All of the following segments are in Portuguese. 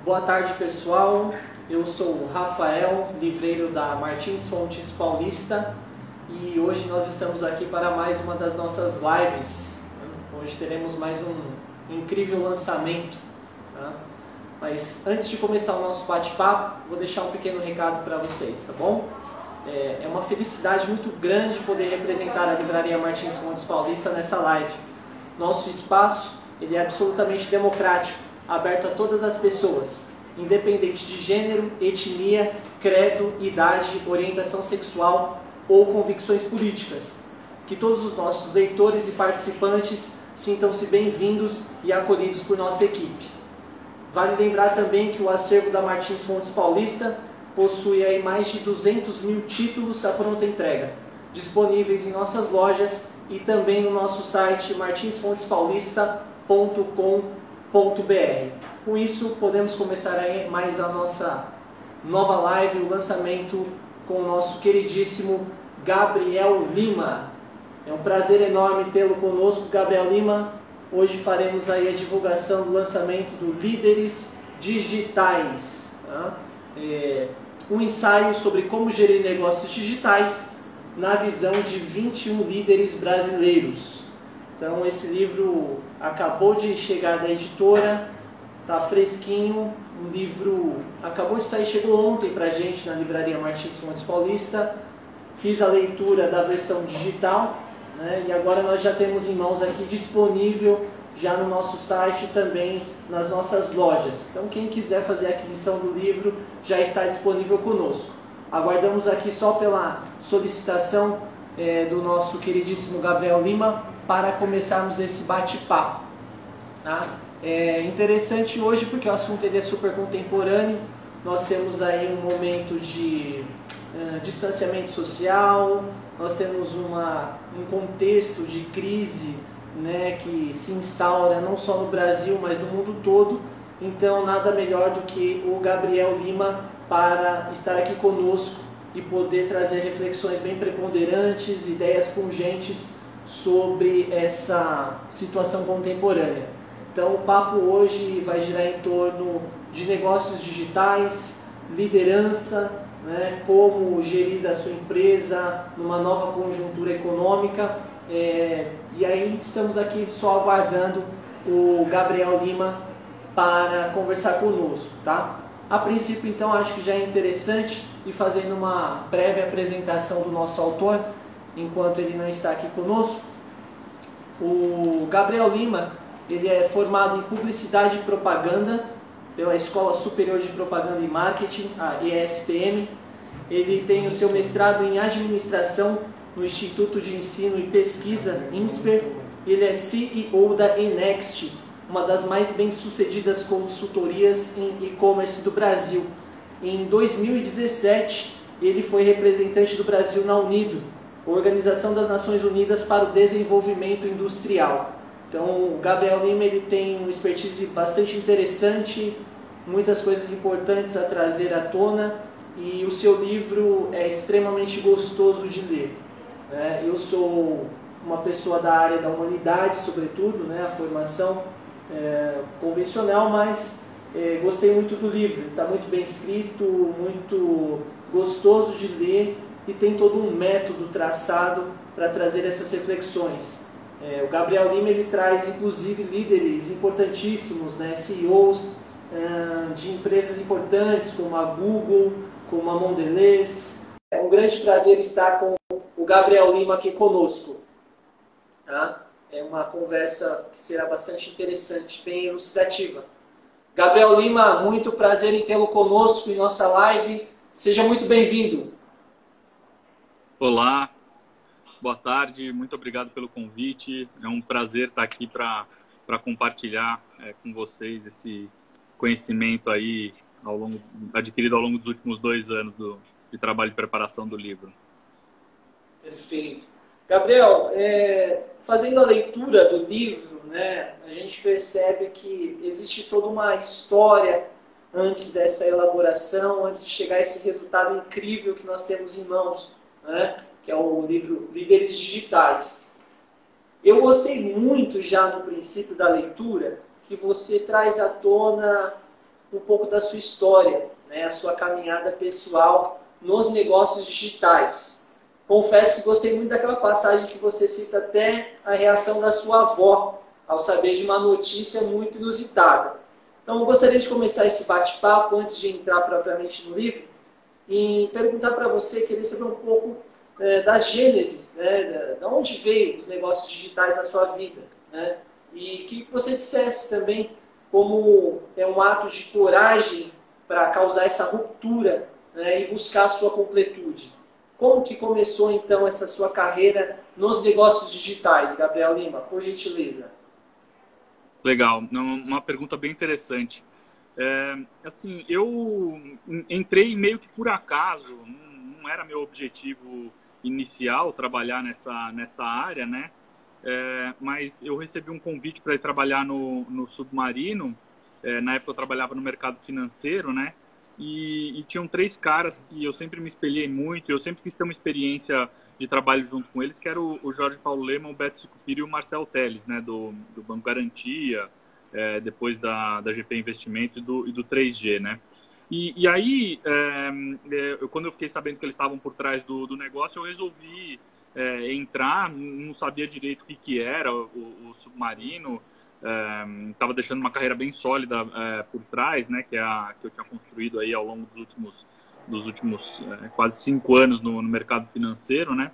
Boa tarde, pessoal. Eu sou o Rafael, livreiro da Martins Fontes Paulista, e hoje nós estamos aqui para mais uma das nossas lives. Hoje teremos mais um incrível lançamento. Tá? Mas antes de começar o nosso bate-papo, vou deixar um pequeno recado para vocês, tá bom? É uma felicidade muito grande poder representar a Livraria Martins Fontes Paulista nessa live. Nosso espaço ele é absolutamente democrático, aberto a todas as pessoas, independente de gênero, etnia, credo, idade, orientação sexual ou convicções políticas. Que todos os nossos leitores e participantes sintam-se bem-vindos e acolhidos por nossa equipe. Vale lembrar também que o acervo da Martins Fontes Paulista possui aí mais de 200 mil títulos à pronta entrega, disponíveis em nossas lojas e também no nosso site martinsfontespaulista.com.br. Com isso, podemos começar aí mais a nossa nova live, o lançamento com o nosso queridíssimo Gabriel Lima. É um prazer enorme tê-lo conosco, Gabriel Lima. Hoje faremos aí a divulgação do lançamento do Líderes Digitais. Tá? Um ensaio sobre como gerir negócios digitais na visão de 21 líderes brasileiros. Então esse livro acabou de chegar da editora, está fresquinho, o livro acabou de sair, chegou ontem para a gente na Livraria Martins Fontes Paulista. Fiz a leitura da versão digital, né, e agora nós já temos em mãos aqui disponível já no nosso site e também nas nossas lojas. Então quem quiser fazer a aquisição do livro já está disponível conosco. Aguardamos aqui só pela solicitação do nosso queridíssimo Gabriel Lima para começarmos esse bate-papo. Tá? É interessante hoje porque o assunto ele é super contemporâneo. Nós temos aí um momento de distanciamento social, nós temos um contexto de crise, né, que se instaura não só no Brasil, mas no mundo todo. Então nada melhor do que o Gabriel Lima para estar aqui conosco e poder trazer reflexões bem preponderantes, ideias pungentes sobre essa situação contemporânea. Então o papo hoje vai girar em torno de negócios digitais, liderança, né, como gerir a sua empresa numa nova conjuntura econômica. E aí estamos aqui só aguardando o Gabriel Lima para conversar conosco, tá? A princípio, então, acho que já é interessante ir fazendo uma breve apresentação do nosso autor, enquanto ele não está aqui conosco. O Gabriel Lima, ele é formado em Publicidade e Propaganda pela Escola Superior de Propaganda e Marketing, a ESPM. Ele tem o seu mestrado em Administração no Instituto de Ensino e Pesquisa, INSPER. Ele é CEO da Enext, uma das mais bem-sucedidas consultorias em e-commerce do Brasil. Em 2017, ele foi representante do Brasil na UNIDO, Organização das Nações Unidas para o Desenvolvimento Industrial. Então, o Gabriel Lima ele tem uma expertise bastante interessante, muitas coisas importantes a trazer à tona, e o seu livro é extremamente gostoso de ler. Eu sou uma pessoa da área da humanidade, sobretudo, né, a formação convencional, mas gostei muito do livro. Está muito bem escrito, muito gostoso de ler e tem todo um método traçado para trazer essas reflexões. O Gabriel Lima ele traz inclusive líderes importantíssimos, né, CEOs de empresas importantes como a Google, como a Mondelez. É um grande prazer estar com o Gabriel Lima aqui conosco. Tá? É uma conversa que será bastante interessante, bem elucidativa. Gabriel Lima, muito prazer em tê-lo conosco em nossa live. Seja muito bem-vindo. Olá, boa tarde, muito obrigado pelo convite. É um prazer estar aqui para compartilhar com vocês esse conhecimento aí adquirido ao longo dos últimos 2 anos de trabalho de preparação do livro. Perfeito. Gabriel, fazendo a leitura do livro, né, a gente percebe que existe toda uma história antes dessa elaboração, antes de chegar a esse resultado incrível que nós temos em mãos, né, que é o livro Líderes Digitais. Eu gostei muito já no princípio da leitura que você traz à tona um pouco da sua história, né, a sua caminhada pessoal nos negócios digitais. Confesso que gostei muito daquela passagem que você cita até a reação da sua avó ao saber de uma notícia muito inusitada. Então, eu gostaria de começar esse bate-papo, antes de entrar propriamente no livro, e perguntar para você, querer saber um pouco da gênesis, né, de onde veio os negócios digitais na sua vida, né, e que você dissesse também como é um ato de coragem para causar essa ruptura, né, e buscar a sua completude. Como que começou, então, essa sua carreira nos negócios digitais, Gabriel Lima? Por gentileza. Legal, uma pergunta bem interessante. Assim, eu entrei meio que por acaso, não era meu objetivo inicial trabalhar nessa área, né? Mas eu recebi um convite para ir trabalhar no Submarino. Na época eu trabalhava no mercado financeiro, né? E tinham 3 caras que eu sempre me espelhei muito, eu sempre quis ter uma experiência de trabalho junto com eles, que era o Jorge Paulo Lemann, o Beto Sicupira e o Marcel Teles, né? Do Banco Garantia, depois da GP Investimentos e do 3G, né? E aí, quando eu fiquei sabendo que eles estavam por trás do negócio, eu resolvi entrar, não sabia direito o que era o Submarino, estava deixando uma carreira bem sólida por trás, né, que eu tinha construído aí ao longo dos últimos quase 5 anos no mercado financeiro, né,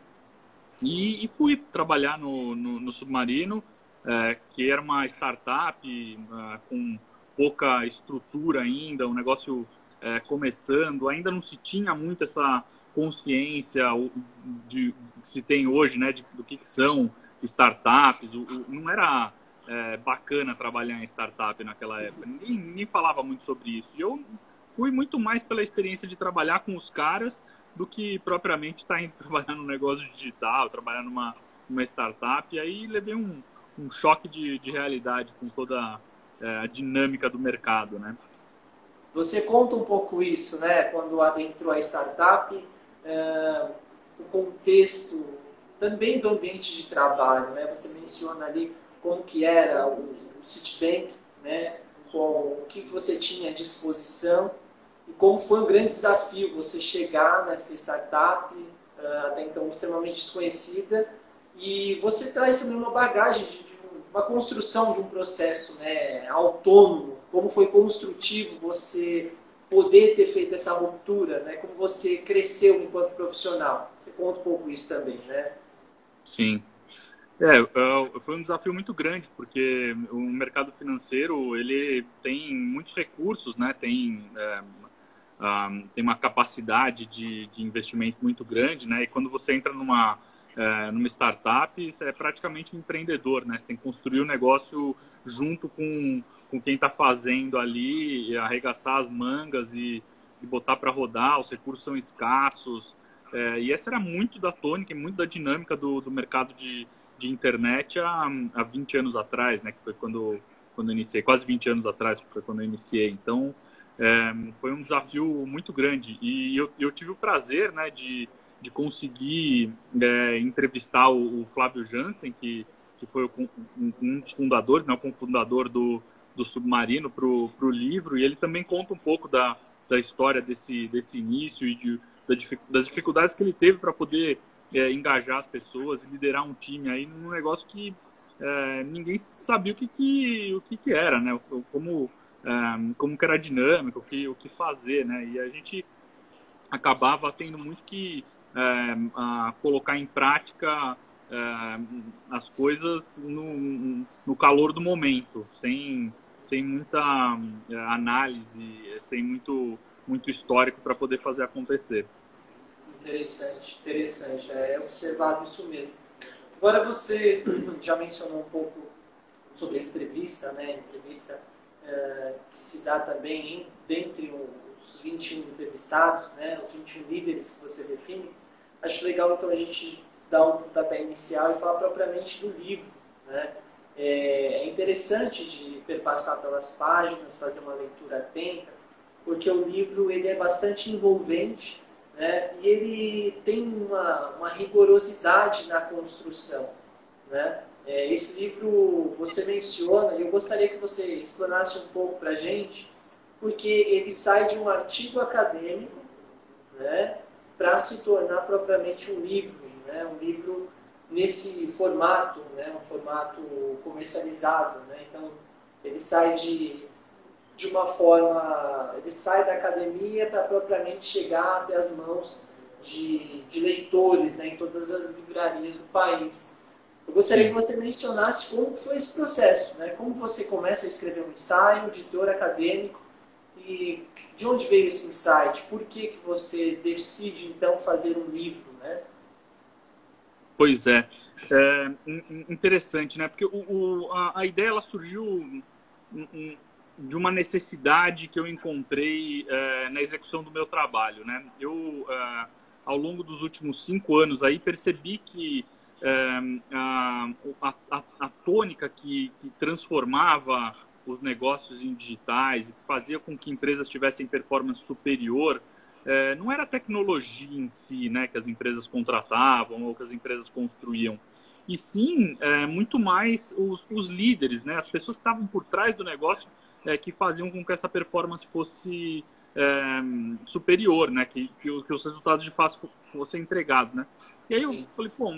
e fui trabalhar no Submarino, que era uma startup com pouca estrutura ainda, um negócio começando, ainda não se tinha muito essa consciência que se tem hoje, né, do que são startups. Não era bacana trabalhar em startup naquela época. Ninguém falava muito sobre isso. E eu fui muito mais pela experiência de trabalhar com os caras do que propriamente estar indo trabalhar no negócio digital, trabalhar numa startup. E aí levei um choque de realidade com toda a dinâmica do mercado, né? Você conta um pouco isso, né? Quando adentrou a startup, o contexto também do ambiente de trabalho, né? Você menciona ali como que era o Citibank, né? Com o que você tinha à disposição e como foi um grande desafio você chegar nessa startup, até então extremamente desconhecida, e você traz também uma bagagem de uma construção de um processo, né, autônomo, como foi construtivo você poder ter feito essa ruptura, né, como você cresceu enquanto profissional. Você conta um pouco isso também, né? Sim. Foi um desafio muito grande, porque o mercado financeiro ele tem muitos recursos, né? Tem uma capacidade de investimento muito grande, né? E quando você entra numa startup, você é praticamente um empreendedor, né? Você tem que construir o negócio junto com quem está fazendo ali, e arregaçar as mangas e botar para rodar. Os recursos são escassos. E essa era muito da tônica e muito da dinâmica do mercado de internet há 20 anos atrás, né? Que foi quando eu iniciei, quase 20 anos atrás foi quando eu iniciei. Então, foi um desafio muito grande. E eu tive o prazer, né, de conseguir entrevistar o Flávio Jansen, que foi um dos fundadores, né, o cofundador do Submarino, para o livro. E ele também conta um pouco da história desse início e das dificuldades que ele teve para poder engajar as pessoas e liderar um time aí num negócio que ninguém sabia o que era, né? Como que era a dinâmica, o que fazer, né? E a gente acabava tendo muito que colocar em prática as coisas no calor do momento, sem muita análise, sem muito histórico para poder fazer acontecer. Interessante. É observado isso mesmo. Agora você já mencionou um pouco sobre a entrevista, né? Entrevista que se dá também dentre os 21 entrevistados, né? Os 21 líderes que você define. Acho legal então a gente dar um pontapé inicial e falar propriamente do livro, né? É interessante de perpassar pelas páginas, fazer uma leitura atenta, porque o livro ele é bastante envolvente, né? E ele tem uma rigorosidade na construção, né? Esse livro você menciona, e eu gostaria que você explanasse um pouco para a gente porque ele sai de um artigo acadêmico, né, para se tornar propriamente um livro, né, um livro nesse formato, né, um formato comercializável, né? Então ele sai de uma forma, ele sai da academia para propriamente chegar até as mãos de leitores, né, em todas as livrarias do país. Eu gostaria que você mencionasse como foi esse processo, né? Como você começa a escrever um ensaio de teor acadêmico e de onde veio esse insight? Por que você decide, então, fazer um livro, né? Pois é. Interessante, né? Porque a ideia ela surgiu de uma necessidade que eu encontrei na execução do meu trabalho, né? Eu, ao longo dos últimos 5 anos, aí percebi que a tônica que transformava os negócios em digitais e que fazia com que empresas tivessem performance superior não era a tecnologia em si, né, que as empresas contratavam ou que as empresas construíam, e sim muito mais os líderes, né, as pessoas que estavam por trás do negócio que faziam com que essa performance fosse superior, né, que os resultados de fato fossem entregados, né. E aí eu falei, bom,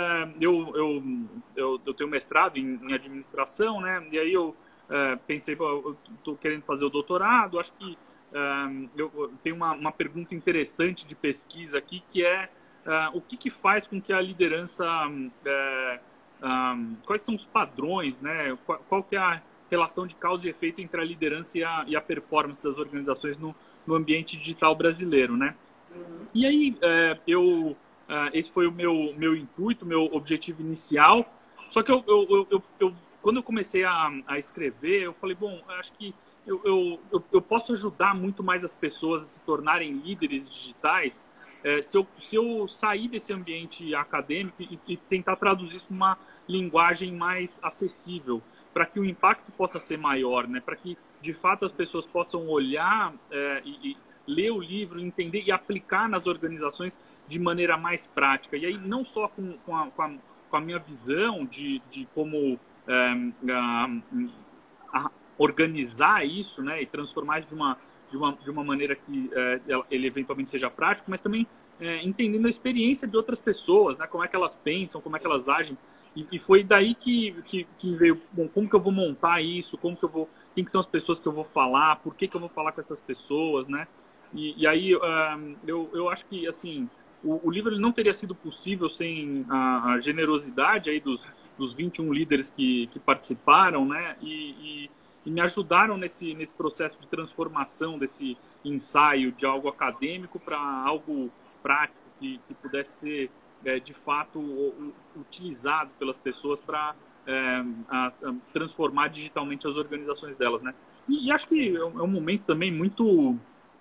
eu tenho mestrado em administração, né, e aí eu pensei, pô, eu estou querendo fazer o doutorado, acho que eu tenho uma pergunta interessante de pesquisa aqui, que é o que faz com que a liderança, quais são os padrões, né? Qual que é a relação de causa e efeito entre a liderança e a performance das organizações no ambiente digital brasileiro, né? E aí esse foi o meu intuito, meu objetivo inicial. Só que quando eu comecei a escrever, eu falei, bom, acho que eu posso ajudar muito mais as pessoas a se tornarem líderes digitais se eu sair desse ambiente acadêmico e tentar traduzir isso numa linguagem mais acessível, para que o impacto possa ser maior, né? Para que, de fato, as pessoas possam olhar e ler o livro, entender e aplicar nas organizações de maneira mais prática. E aí, não só com a minha visão de como organizar isso, né, e transformar isso de uma maneira que ele eventualmente seja prático, mas também entendendo a experiência de outras pessoas, né, como é que elas pensam, como é que elas agem. E foi daí que veio, bom, como que eu vou montar isso, quem que são as pessoas que eu vou falar, por que eu vou falar com essas pessoas, né? E aí eu acho que, assim, o livro ele não teria sido possível sem a generosidade aí dos 21 líderes que participaram, né? E me ajudaram nesse processo de transformação desse ensaio de algo acadêmico para algo prático que pudesse ser, de fato, utilizado pelas pessoas para transformar digitalmente as organizações delas, né? E acho que é um momento também muito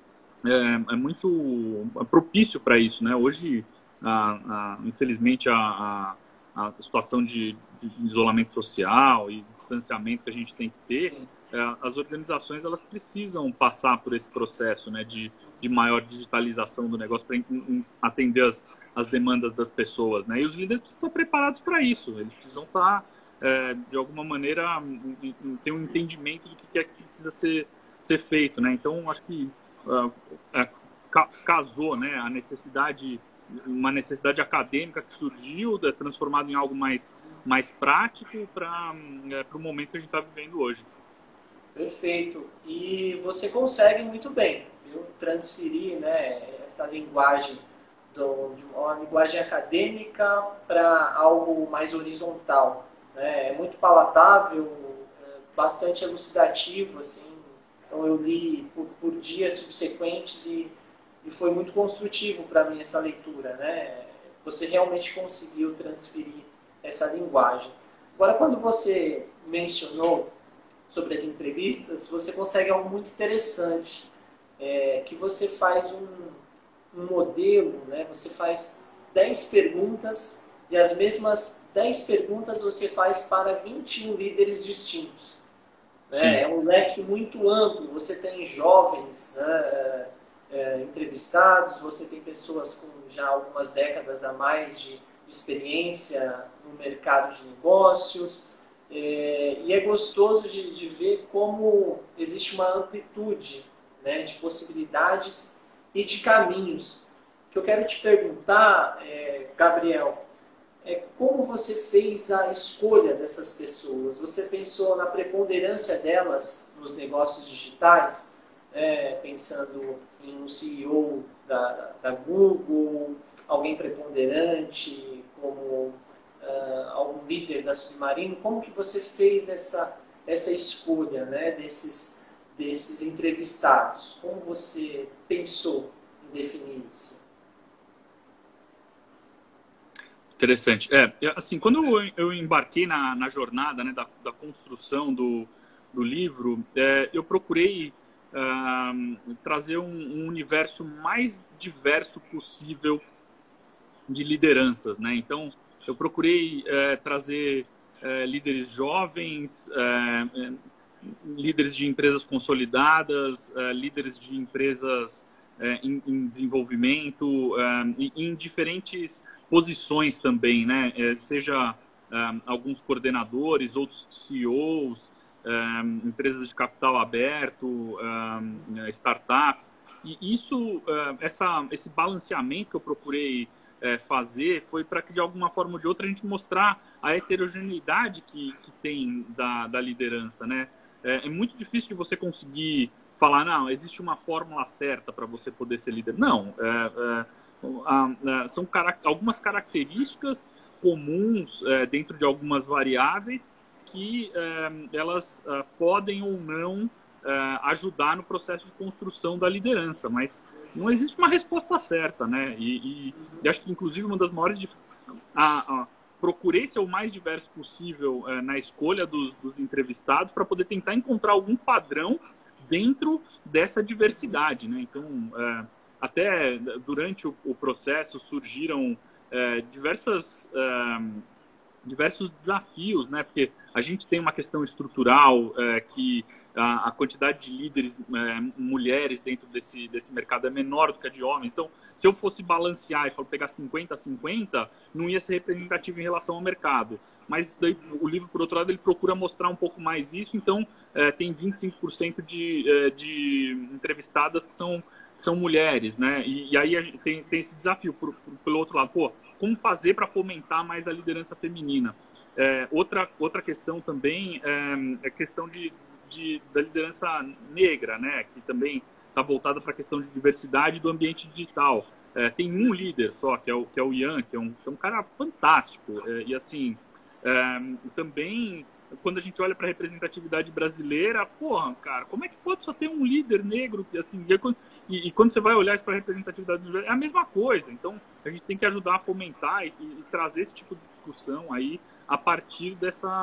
propício para isso, né? Hoje, infelizmente, a situação de isolamento social e distanciamento que a gente tem que ter, as organizações elas precisam passar por esse processo, né, de maior digitalização do negócio para atender as demandas das pessoas, né? E os líderes precisam estar preparados para isso. Eles precisam estar, de alguma maneira, ter um entendimento do que é que precisa ser feito, né? Então, acho que casou, né, uma necessidade acadêmica que surgiu, transformado em algo mais prático para o momento que a gente está vivendo hoje. Perfeito. E você consegue muito bem, viu, transferir, né, essa linguagem de uma linguagem acadêmica para algo mais horizontal, né? É muito palatável, bastante elucidativo, assim. Então eu li por dias subsequentes e foi muito construtivo para mim essa leitura, né? Você realmente conseguiu transferir essa linguagem. Agora, quando você mencionou sobre as entrevistas, você consegue algo muito interessante, que você faz um modelo, né? Você faz 10 perguntas e as mesmas 10 perguntas você faz para 21 líderes distintos. Né? É um leque muito amplo, você tem jovens, né, entrevistados, você tem pessoas com já algumas décadas a mais de experiência no mercado de negócios, e é gostoso de ver como existe uma amplitude né, de possibilidades e de caminhos. O que eu quero te perguntar, Gabriel, como você fez a escolha dessas pessoas? Você pensou na preponderância delas nos negócios digitais, pensando em um CEO da Google, alguém preponderante, como algum líder da Submarino? Como que você fez essa escolha, né, desses entrevistados? Como você pensou em definir isso? Interessante. Assim, quando eu embarquei na jornada, né, da construção do livro, eu procurei trazer um universo mais diverso possível de lideranças, né? Então, eu procurei trazer líderes jovens, líderes de empresas consolidadas, líderes de empresas em desenvolvimento, em diferentes posições também, né? Seja alguns coordenadores, outros CEOs, empresas de capital aberto, startups. E isso, esse balanceamento que eu procurei fazer foi para que, de alguma forma ou de outra, a gente mostrar a heterogeneidade que tem da liderança, né? É muito difícil de você conseguir falar, não, existe uma fórmula certa para você poder ser líder. Não, são algumas características comuns dentro de algumas variáveis que elas podem ou não ajudar no processo de construção da liderança, mas não existe uma resposta certa, né? E acho que, inclusive, uma das maiores procurei ser o mais diverso possível na escolha dos entrevistados para poder tentar encontrar algum padrão dentro dessa diversidade, né? Então, até durante o processo surgiram diversos desafios, né? Porque a gente tem uma questão estrutural que a quantidade de líderes mulheres dentro desse mercado é menor do que a de homens. Então, se eu fosse balancear e pegar 50-50, não ia ser representativo em relação ao mercado. Mas daí, o livro, por outro lado, ele procura mostrar um pouco mais isso. Então, tem 25% de entrevistadas que são mulheres, né? E aí a gente tem esse desafio pelo outro lado. Pô, como fazer para fomentar mais a liderança feminina? Outra questão também é a questão da liderança negra, né? Que também está voltada para a questão de diversidade do ambiente digital. Tem um líder só, que é o Ian, que é um cara fantástico. E assim, também, quando a gente olha para a representatividade brasileira, porra, cara, como é que pode só ter um líder negro? Assim, e quando você vai olhar para a representatividade brasileira, é a mesma coisa. Então, a gente tem que ajudar a fomentar e trazer esse tipo de discussão aí a partir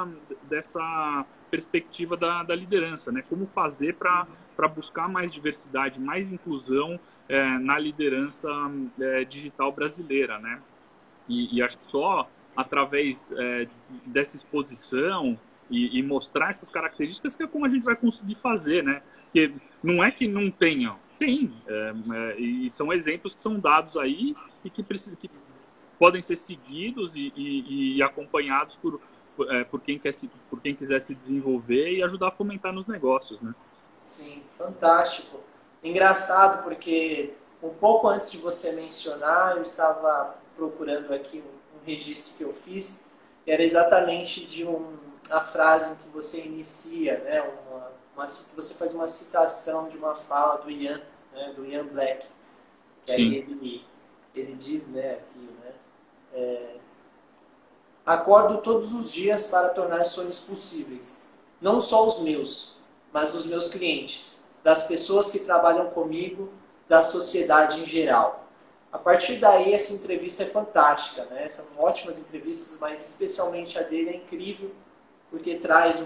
dessa perspectiva da liderança, né? Como fazer para buscar mais diversidade, mais inclusão na liderança digital brasileira, né? E acho que só através dessa exposição e mostrar essas características que é como a gente vai conseguir fazer, né? Porque não é que não tenha, tem, e são exemplos que são dados aí e que podem ser seguidos e acompanhados por quem quiser se desenvolver e ajudar a fomentar nos negócios, né? Sim, fantástico. Engraçado porque um pouco antes de você mencionar, eu estava procurando aqui um registro que eu fiz, e era exatamente a frase em que você inicia, né? Você faz uma citação de uma fala do Ian, né? Do Ian Black, que Sim. aí ele diz, né, aqui, né? Acordo todos os dias para tornar sonhos possíveis. Não só os meus, mas dos meus clientes, das pessoas que trabalham comigo, da sociedade em geral. A partir daí, essa entrevista é fantástica, né? São ótimas entrevistas, mas especialmente a dele é incrível, porque traz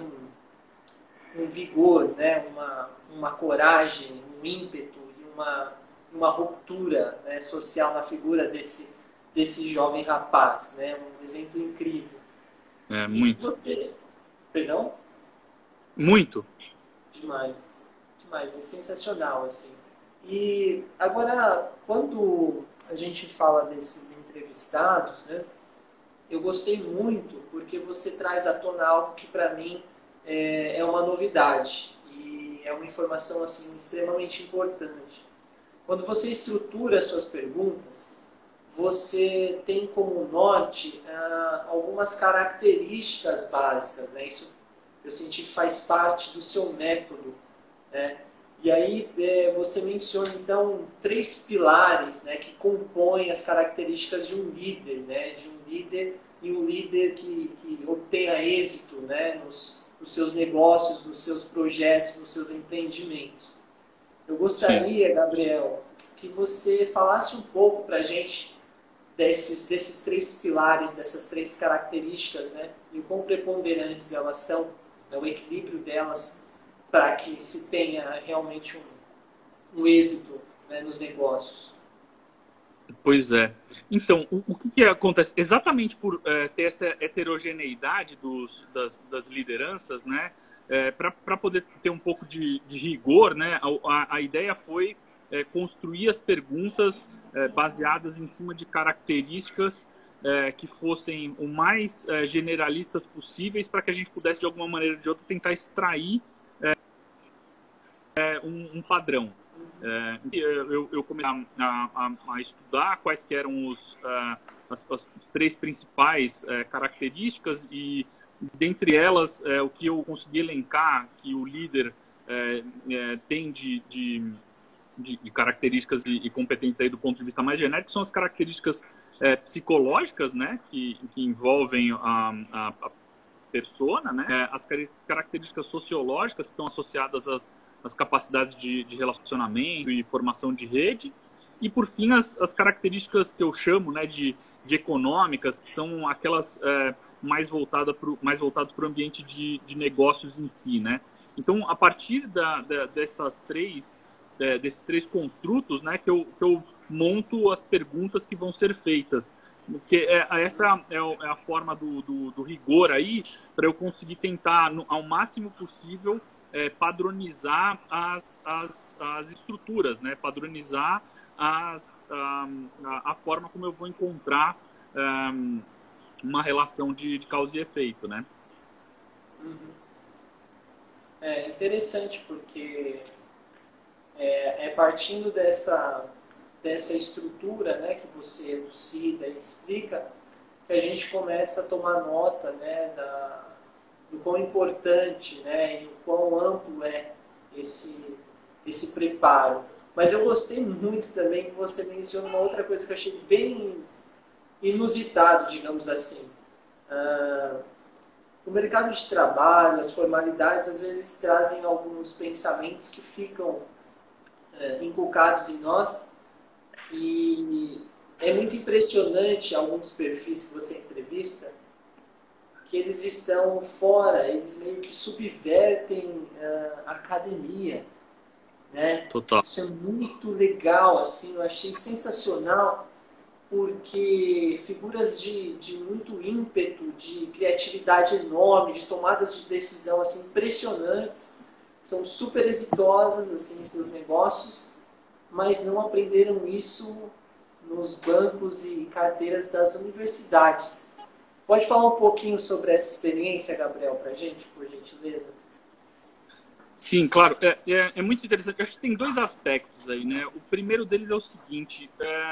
um vigor, né? uma coragem, um ímpeto e uma ruptura, né, social na figura desse jovem rapaz, né? Um exemplo incrível. Muito. Perdão? Muito. Demais. Demais. É sensacional, assim. E agora, quando a gente fala desses entrevistados, né? Eu gostei muito porque você traz à tona algo que para mim é uma novidade. E é uma informação assim extremamente importante. Quando você estrutura suas perguntas, você tem como norte algumas características básicas, né? Isso eu senti que faz parte do seu método, né? E aí você menciona então 3 pilares, né, que compõem as características de um líder, né? De um líder e um líder que obtenha êxito, né, nos seus negócios, nos seus projetos, nos seus empreendimentos. Eu gostaria, Gabriel, que você falasse um pouco para a gente desses 3 pilares, dessas 3 características, né, e o quão preponderantes elas são, né, o equilíbrio delas, para que se tenha realmente um êxito, né, nos negócios. Pois é. Então, o que acontece? Exatamente por ter essa heterogeneidade das lideranças, né? Para poder ter um pouco de rigor, né? A ideia foi construir as perguntas baseadas em cima de características que fossem o mais generalistas possíveis, para que a gente pudesse, de alguma maneira ou de outra, tentar extrair um padrão. Eu comecei a estudar quais que eram as 3 principais características, e dentre elas o que eu consegui elencar que o líder tem de características e competências aí do ponto de vista mais genérico são as características psicológicas, né, que envolvem a persona, né, as características sociológicas que estão associadas às capacidades de relacionamento e formação de rede, e por fim as características que eu chamo, né, de econômicas, que são aquelas mais voltadas para o ambiente de negócios em si, né. Então, a partir desses 3 construtos, né, que eu monto as perguntas que vão ser feitas. Porque essa é a forma do rigor aí, para eu conseguir tentar, ao máximo possível, padronizar as estruturas, né? Padronizar a forma como eu vou encontrar uma relação de causa e efeito, né? Uhum. É interessante porque partindo dessa estrutura, né, que você elucida e explica, que a gente começa a tomar nota, né, do quão importante, né, e o quão amplo é esse preparo. Mas eu gostei muito também que você mencionou uma outra coisa que eu achei bem inusitado, digamos assim. O mercado de trabalho, as formalidades, às vezes trazem alguns pensamentos que ficam inculcados em nós, e é muito impressionante alguns perfis que você entrevista, que eles estão fora, eles meio que subvertem a academia, né? Total. Isso é muito legal, assim, eu achei sensacional, porque figuras de muito ímpeto, de criatividade enorme, de tomadas de decisão assim, impressionantes, são super exitosas assim, em seus negócios, mas não aprenderam isso nos bancos e carteiras das universidades. Pode falar um pouquinho sobre essa experiência, Gabriel, para a gente, por gentileza? Sim, claro. É muito interessante. Acho que tem 2 aspectos aí, né? O primeiro deles é o seguinte: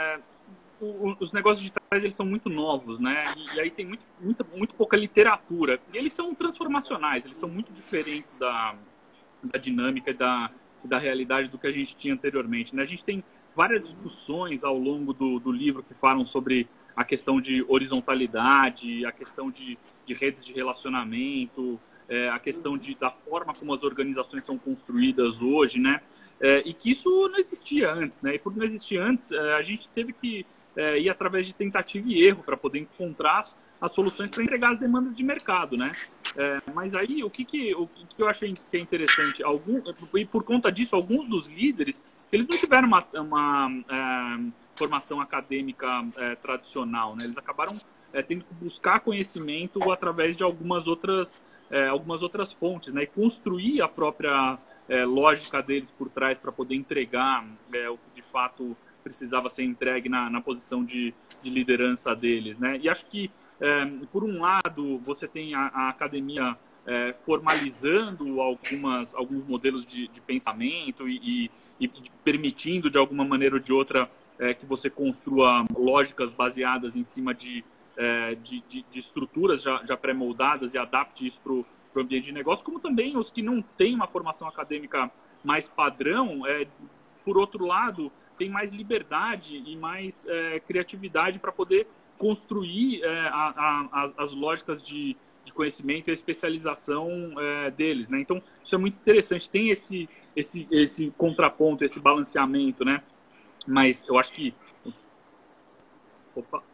os negócios digitais, eles são muito novos, né? E aí tem muito pouca literatura. E eles são transformacionais, eles são muito diferentes da dinâmica e da realidade do que a gente tinha anteriormente, né? A gente tem várias discussões ao longo do livro que falam sobre a questão de horizontalidade, a questão de redes de relacionamento, a questão da forma como as organizações são construídas hoje, né? E que isso não existia antes, né? E por não existir antes, a gente teve que ir através de tentativa e erro para poder encontrar as soluções para entregar as demandas de mercado, né? Mas aí, o que eu achei que é interessante, e por conta disso, alguns dos líderes, eles não tiveram uma formação acadêmica tradicional, né? Eles acabaram tendo que buscar conhecimento através de algumas outras fontes, né? E construir a própria lógica deles por trás para poder entregar o que de fato precisava ser entregue na posição de liderança deles, né? E acho que por um lado, você tem a academia formalizando alguns modelos de pensamento e permitindo, de alguma maneira ou de outra, que você construa lógicas baseadas em cima de estruturas já pré-moldadas e adapte isso para o ambiente de negócio, como também os que não têm uma formação acadêmica mais padrão, por outro lado, tem mais liberdade e mais criatividade para poder construir as lógicas de conhecimento e a especialização deles, né? Então, isso é muito interessante. Tem esse contraponto, esse balanceamento, né? Mas eu acho que... Opa!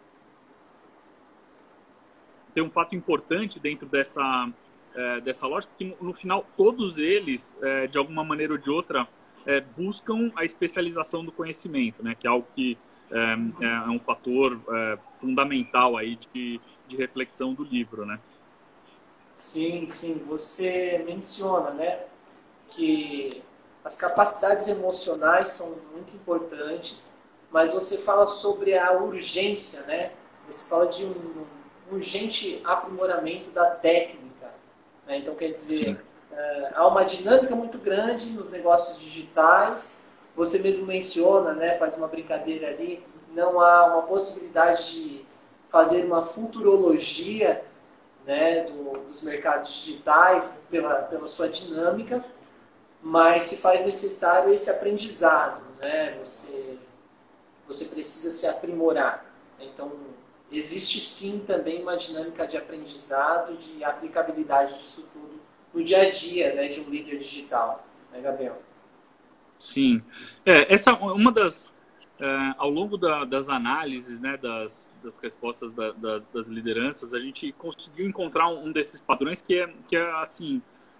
Tem um fato importante dentro dessa lógica, que no final todos eles, de alguma maneira ou de outra, buscam a especialização do conhecimento, né? Que é algo que é um fator fundamental aí de reflexão do livro, né? Sim, sim. Você menciona, né, que as capacidades emocionais são muito importantes, mas você fala sobre a urgência, né? Você fala de um urgente aprimoramento da técnica, né? Então, quer dizer, há uma dinâmica muito grande nos negócios digitais. Você mesmo menciona, né, faz uma brincadeira ali, não há uma possibilidade de fazer uma futurologia, né, dos mercados digitais pela sua dinâmica, mas se faz necessário esse aprendizado, né? Você precisa se aprimorar. Então, existe sim também uma dinâmica de aprendizado, de aplicabilidade disso tudo no dia a dia, né, de um líder digital, né, Gabriel? Sim. Essa é uma das... ao longo das análises, né, das respostas das lideranças, a gente conseguiu encontrar um desses padrões que é assim...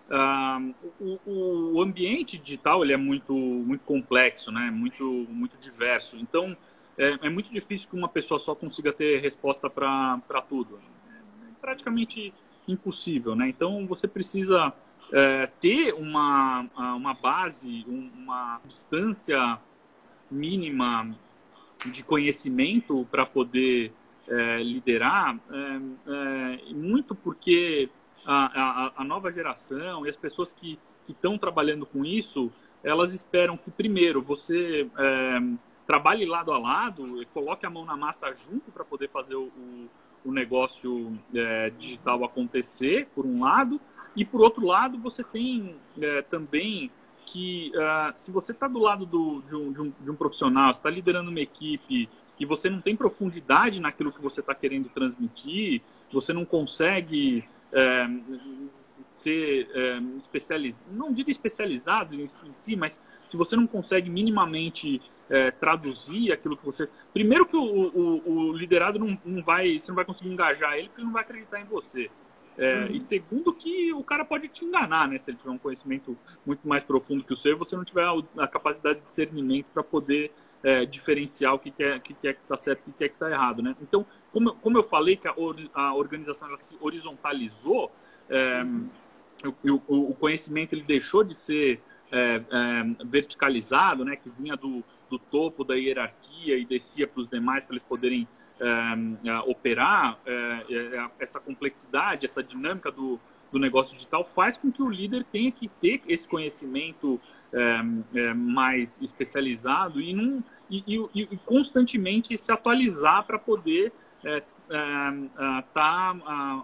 o ambiente digital ele é muito complexo, né? Muito diverso. Então, é muito difícil que uma pessoa só consiga ter resposta para tudo. É praticamente impossível, né? Então, você precisa ter uma base, uma substância mínima de conhecimento para poder liderar, muito porque a nova geração e as pessoas que estão trabalhando com isso, elas esperam que, primeiro, você trabalhe lado a lado e coloque a mão na massa junto para poder fazer o negócio digital acontecer, por um lado, e, por outro lado, você tem também que, se você está do lado de um profissional, você está liderando uma equipe e você não tem profundidade naquilo que você está querendo transmitir, você não consegue ser especializado, não digo especializado em si, mas se você não consegue minimamente traduzir aquilo que você... Primeiro que o liderado você não vai conseguir engajar ele porque ele não vai acreditar em você. E segundo que o cara pode te enganar, né? Se ele tiver um conhecimento muito mais profundo que o seu, você não tiver a capacidade de discernimento para poder diferenciar o que é que está certo e o que é que está errado, né? Então, como eu falei que a organização ela se horizontalizou, o conhecimento ele deixou de ser verticalizado, né? Que vinha do topo da hierarquia e descia para os demais para eles poderem operar. Essa complexidade, essa dinâmica do negócio digital faz com que o líder tenha que ter esse conhecimento mais especializado e constantemente se atualizar para poder estar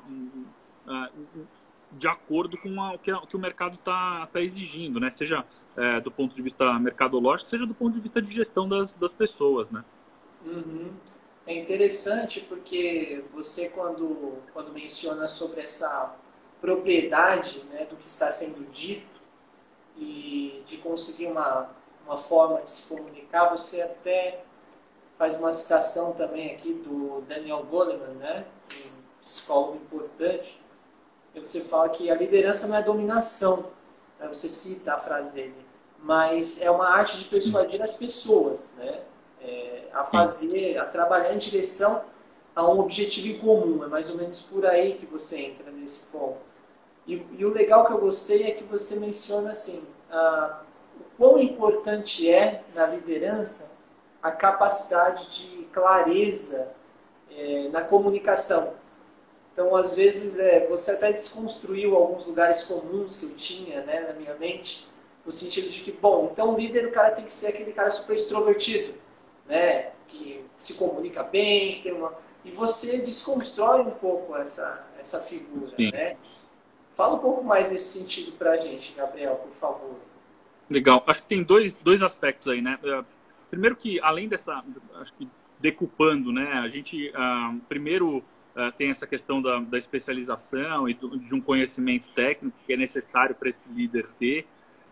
de acordo com o que o mercado está exigindo, né? Seja do ponto de vista mercadológico, seja do ponto de vista de gestão das pessoas, né? Uhum. É interessante porque você, quando menciona sobre essa propriedade, né, do que está sendo dito e de conseguir uma forma de se comunicar, você até faz uma citação também aqui do Daniel Goleman, né, um psicólogo importante, e você fala que a liderança não é dominação, né, você cita a frase dele, mas é uma arte de persuadir as pessoas, né, a trabalhar em direção a um objetivo em comum. É mais ou menos por aí que você entra nesse ponto. E o legal que eu gostei é que você menciona assim, o quão importante é na liderança a capacidade de clareza na comunicação. Então, às vezes, você até desconstruiu alguns lugares comuns que eu tinha, né, na minha mente, no sentido de que, bom, então o líder, o cara tem que ser aquele cara super extrovertido, né, que se comunica bem, que tem uma... E você desconstrói um pouco essa figura, Sim. né? Fala um pouco mais nesse sentido pra gente, Gabriel, por favor. Legal. Acho que tem dois aspectos aí, né? Primeiro que, além dessa, acho que decupando, né? A gente, primeiro, tem essa questão da especialização e de um conhecimento técnico que é necessário para esse líder ter.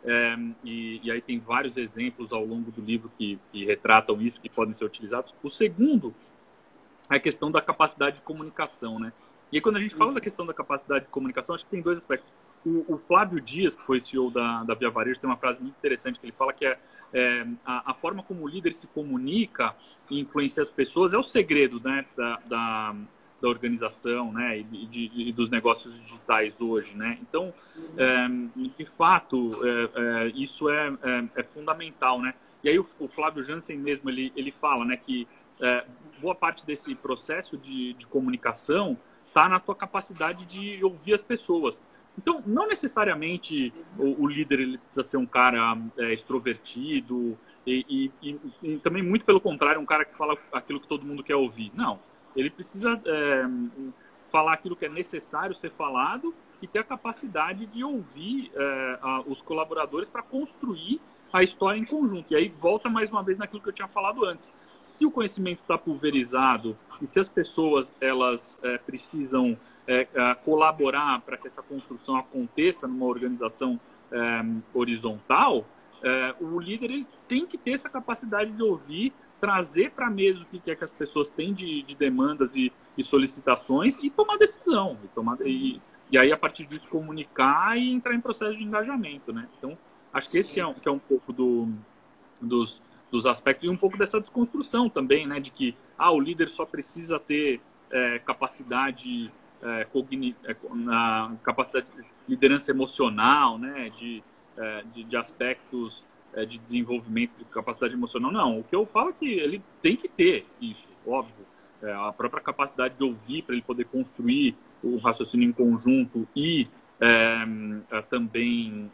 E aí tem vários exemplos ao longo do livro que retratam isso, que podem ser utilizados. O segundo é a questão da capacidade de comunicação, né? E aí, quando a gente fala da questão da capacidade de comunicação, acho que tem dois aspectos. O Flávio Dias, que foi CEO da Via Varejo, tem uma frase muito interessante que ele fala que a forma como o líder se comunica e influencia as pessoas é o segredo, né, da organização, né, e dos negócios digitais hoje, né? Então, de fato, isso é fundamental, né? E aí o Flávio Jansen mesmo, ele fala, né, que boa parte desse processo de comunicação está na tua capacidade de ouvir as pessoas. Então, não necessariamente o líder ele precisa ser um cara extrovertido e também, muito pelo contrário, um cara que fala aquilo que todo mundo quer ouvir. Não, ele precisa falar aquilo que é necessário ser falado e ter a capacidade de ouvir os colaboradores para construir a história em conjunto. E aí volta mais uma vez naquilo que eu tinha falado antes. Se o conhecimento está pulverizado e se as pessoas elas precisam colaborar para que essa construção aconteça numa organização horizontal, o líder ele tem que ter essa capacidade de ouvir, trazer para a mesa o que é que as pessoas têm de demandas e solicitações e tomar decisão. E aí, a partir disso, comunicar e entrar em processo de engajamento, né? Então, acho que esse que é um pouco dos aspectos e um pouco dessa desconstrução também, né? De que o líder só precisa ter capacidade capacidade de liderança emocional, né? De aspectos de desenvolvimento de capacidade emocional. Não, o que eu falo é que ele tem que ter isso, óbvio. A própria capacidade de ouvir para ele poder construir o raciocínio em conjunto e também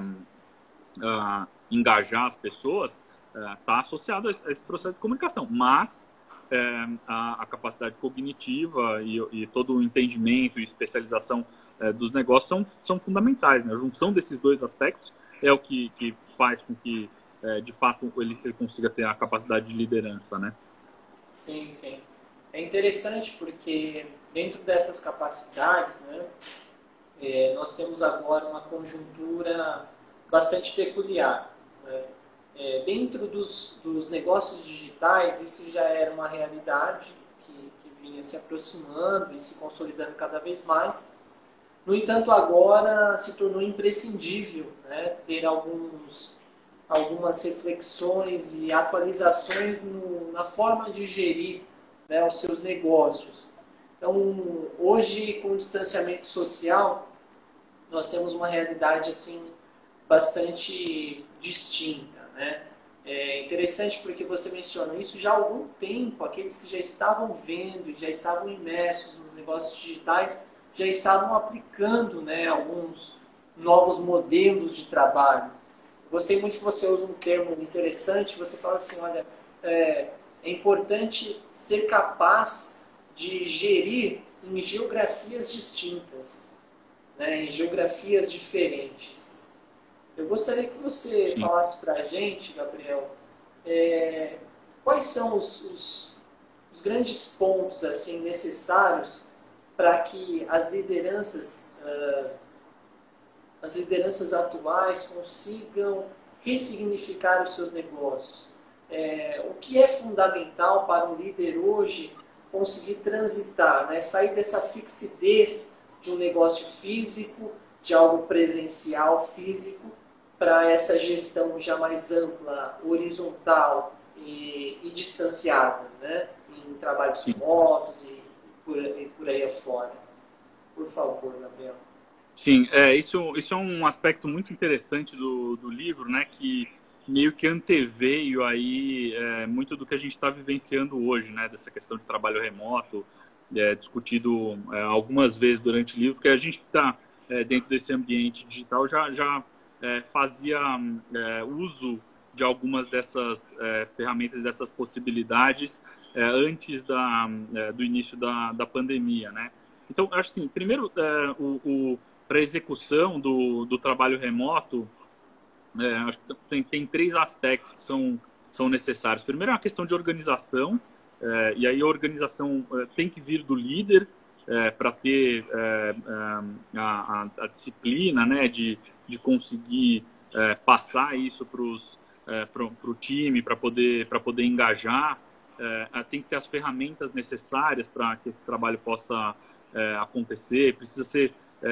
engajar as pessoas está associado a esse processo de comunicação, mas a capacidade cognitiva e todo o entendimento e especialização dos negócios são fundamentais, né? A junção desses dois aspectos é o que faz com que, de fato, ele consiga ter a capacidade de liderança, né? Sim, sim. É interessante porque dentro dessas capacidades, né, nós temos agora uma conjuntura bastante peculiar, né? Dentro dos negócios digitais, isso já era uma realidade que vinha se aproximando e se consolidando cada vez mais. No entanto, agora se tornou imprescindível, né, ter algumas reflexões e atualizações na forma de gerir, né, os seus negócios. Então, hoje, com o distanciamento social, nós temos uma realidade assim bastante distinta, né? É interessante porque você menciona isso já há algum tempo, aqueles que já estavam vendo e já estavam imersos nos negócios digitais já estavam aplicando, né, alguns novos modelos de trabalho. Gostei muito que você usa um termo interessante, você fala assim, olha, é importante ser capaz de gerir em geografias distintas, né, em geografias diferentes. Eu gostaria que você Sim. falasse para a gente, Gabriel, quais são os grandes pontos assim necessários para que as lideranças atuais consigam ressignificar os seus negócios. O que é fundamental para um líder hoje conseguir transitar, né? Sair dessa fixidez de um negócio físico, de algo presencial físico, para essa gestão já mais ampla, horizontal e distanciada, né? Em trabalhos remotos e por aí afora. Por favor, Gabriel. Sim, isso é um aspecto muito interessante do livro, né, que meio que anteveio aí muito do que a gente está vivenciando hoje, né, dessa questão de trabalho remoto discutido algumas vezes durante o livro, porque a gente que está dentro desse ambiente digital já fazia uso de algumas dessas ferramentas, dessas possibilidades antes do início da pandemia, né? Então, acho assim, primeiro, para a execução do trabalho remoto, acho que tem três aspectos que são necessários. Primeiro é uma questão de organização, e aí a organização tem que vir do líder para ter a disciplina, né, de conseguir passar isso para o time, para poder engajar. Tem que ter as ferramentas necessárias para que esse trabalho possa acontecer. Precisa ser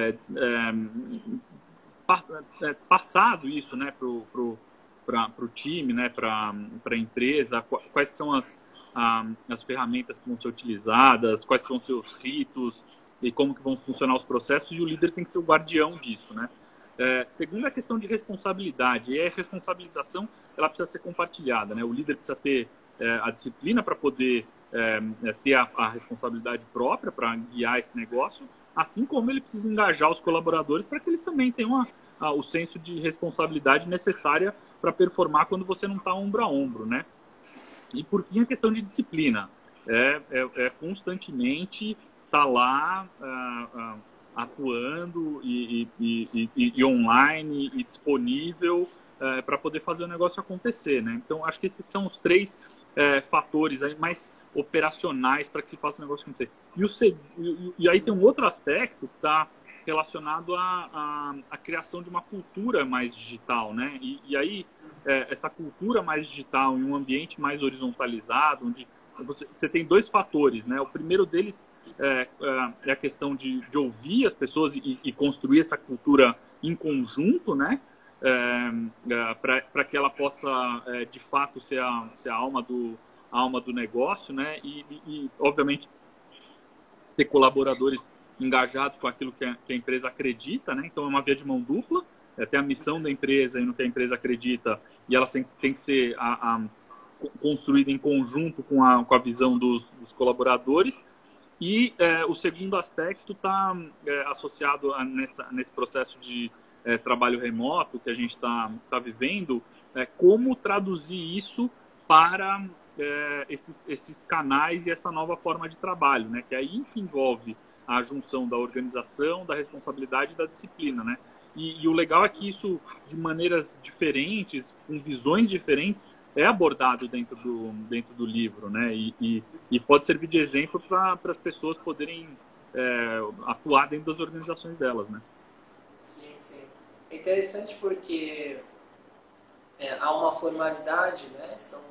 passado isso, né, para o time, né, para a empresa, quais são as ferramentas que vão ser utilizadas, quais são os seus ritos e como que vão funcionar os processos, e o líder tem que ser o guardião disso, né? Segundo, a questão de responsabilidade, e a responsabilização ela precisa ser compartilhada, né? O líder precisa ter a disciplina para poder ter a responsabilidade própria para guiar esse negócio, assim como ele precisa engajar os colaboradores para que eles também tenham o senso de responsabilidade necessária para performar quando você não está ombro a ombro, né? E, por fim, a questão de disciplina. Constantemente estar lá atuando e online e disponível para poder fazer o negócio acontecer, né? Então, acho que esses são os três fatores aí mais operacionais para que se faça o negócio acontecer. E aí tem um outro aspecto que está relacionado à criação de uma cultura mais digital, né? E aí, essa cultura mais digital em um ambiente mais horizontalizado, onde você tem dois fatores, né? O primeiro deles é a questão de ouvir as pessoas e construir essa cultura em conjunto, né? Para que ela possa, de fato, ser a alma do negócio, né? E, obviamente, ter colaboradores engajados com aquilo que a empresa acredita, né? Então, é uma via de mão dupla. Tem a missão da empresa e no que a empresa acredita, e ela tem que ser construída em conjunto com a visão dos colaboradores. E o segundo aspecto está associado nesse processo de trabalho remoto que a gente está vivendo, como traduzir isso para esses canais e essa nova forma de trabalho, né? Que é aí que envolve a junção da organização, da responsabilidade e da disciplina, né? E o legal é que isso, de maneiras diferentes, com visões diferentes, é abordado dentro do livro, né? E pode servir de exemplo para as pessoas poderem atuar dentro das organizações delas, né? Sim, sim. É interessante porque há uma formalidade, né? São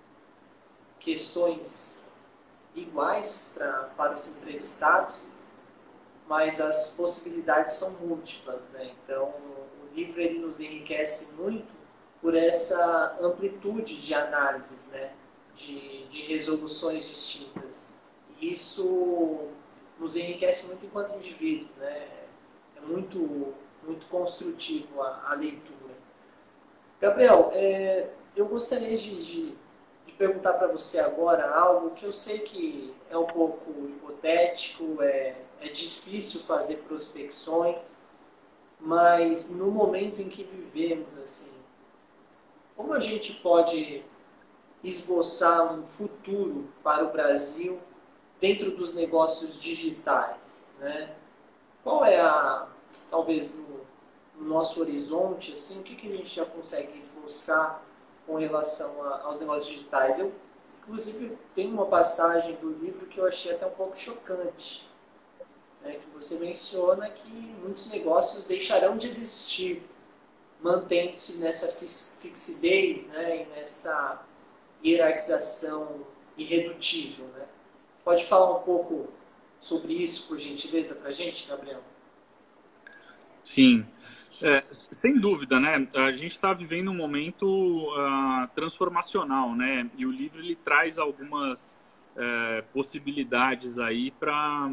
questões iguais para os entrevistados, mas as possibilidades são múltiplas, né? Então, o livro ele nos enriquece muito por essa amplitude de análises, né? De resoluções distintas. E isso nos enriquece muito enquanto indivíduos, né? É muito, muito construtivo a leitura. Gabriel, eu gostaria de perguntar para você agora algo que eu sei que é um pouco hipotético, é difícil fazer prospecções, mas no momento em que vivemos, assim, como a gente pode esboçar um futuro para o Brasil dentro dos negócios digitais, né? Qual é talvez no nosso horizonte, assim, o que a gente já consegue esboçar com relação aos negócios digitais? Eu, inclusive, tenho uma passagem do livro que eu achei até um pouco chocante, né, que você menciona que muitos negócios deixarão de existir, mantendo-se nessa fixidez, né, e nessa hierarquização irredutível, né? Pode falar um pouco sobre isso, por gentileza, para a gente, Gabriel? Sim. Sem dúvida, né? A gente está vivendo um momento transformacional, né? E o livro ele traz algumas possibilidades aí para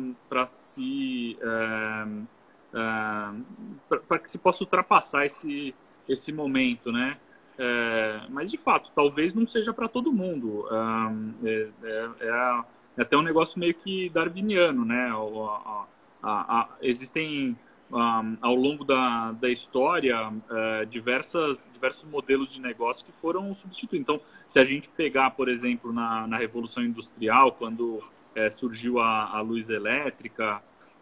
que se possa ultrapassar esse momento, né? Mas de fato, talvez não seja para todo mundo. até um negócio meio que darwiniano, né? Existem ao longo da história diversos modelos de negócio que foram substituídos. Então, se a gente pegar, por exemplo, na Revolução Industrial, quando surgiu a luz elétrica,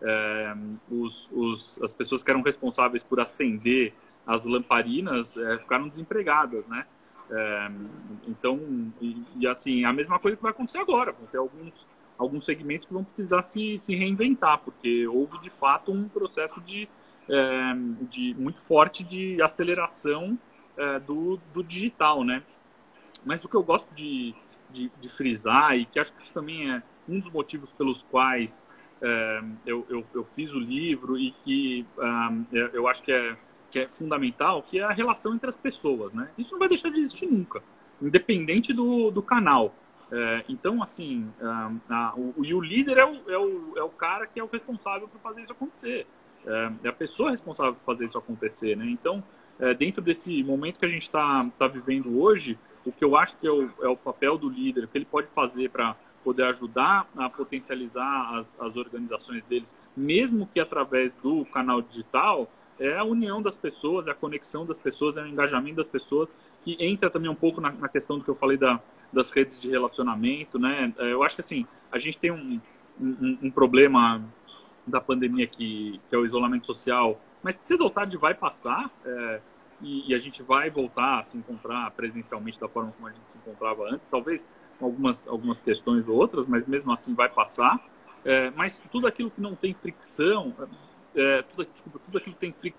as pessoas que eram responsáveis por acender as lamparinas ficaram desempregadas, né? Então, assim, a mesma coisa que vai acontecer agora. Vão ter alguns segmentos que vão precisar se reinventar, porque houve, de fato, um processo de muito forte de aceleração do digital, né? Mas o que eu gosto de frisar, e que acho que isso também é um dos motivos pelos quais eu fiz o livro e que eu acho que é fundamental, que é a relação entre as pessoas, né? Isso não vai deixar de existir nunca, independente do canal. Então, assim, o líder é o cara que é o responsável por fazer isso acontecer. É a pessoa responsável por fazer isso acontecer, né? Então, dentro desse momento que a gente está vivendo hoje, o que eu acho que é o papel do líder, o que ele pode fazer para poder ajudar a potencializar as organizações deles, mesmo que através do canal digital, é a união das pessoas, é a conexão das pessoas, é o engajamento das pessoas, que entra também um pouco na questão do que eu falei das redes de relacionamento, né? Eu acho que, assim, a gente tem um problema da pandemia que é o isolamento social, mas que cedo ou tarde vai passar, e a gente vai voltar a se encontrar presencialmente da forma como a gente se encontrava antes, talvez com algumas questões ou outras, mas mesmo assim vai passar. Mas tudo aquilo que não tem fricção, tudo aquilo que tem fricção